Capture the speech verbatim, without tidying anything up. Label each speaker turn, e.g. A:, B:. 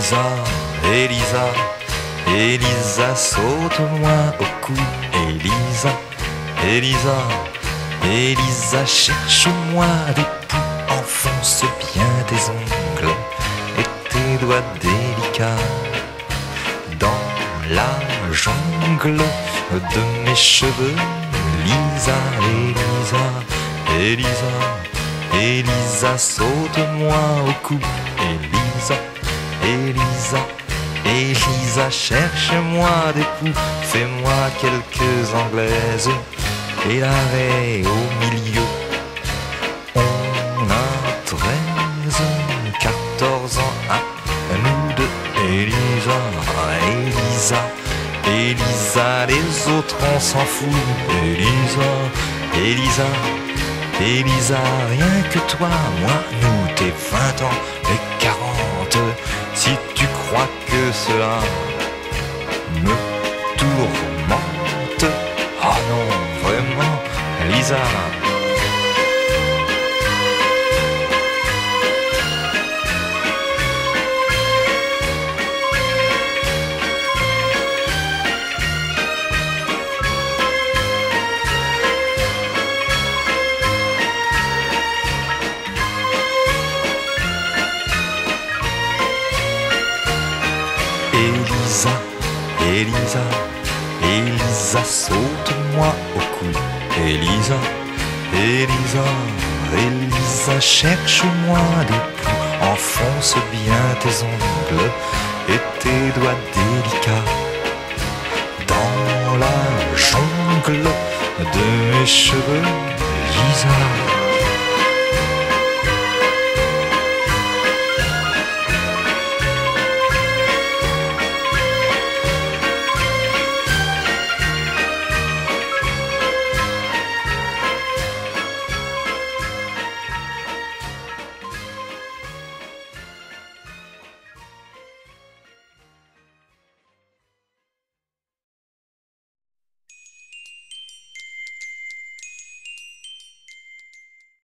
A: Elisa, Elisa, Elisa, saute-moi au cou. Elisa, Elisa, Elisa, cherche-moi des poux. Enfonce bien tes ongles et tes doigts délicats dans la jungle de mes cheveux. Elisa, Elisa, Elisa, Elisa, saute-moi au cou. Elisa, Elisa, Elisa, cherche-moi des poux. Fais-moi quelques anglaises et l'arrêt au milieu. On a treize, quatorze ans à nous deux. Elisa, Elisa, Elisa, les autres on s'en fout. Elisa, Elisa, Elisa, rien que toi, moi, nous, tes vingt ans et quarante. Si tu crois que cela me tourmente, ah non, vraiment, Elisa. Elisa, Elisa, Elisa, saute-moi au cou. Elisa, Elisa, Elisa, cherche-moi des poux. Enfonce bien tes ongles et tes doigts délicats dans la jungle de mes cheveux.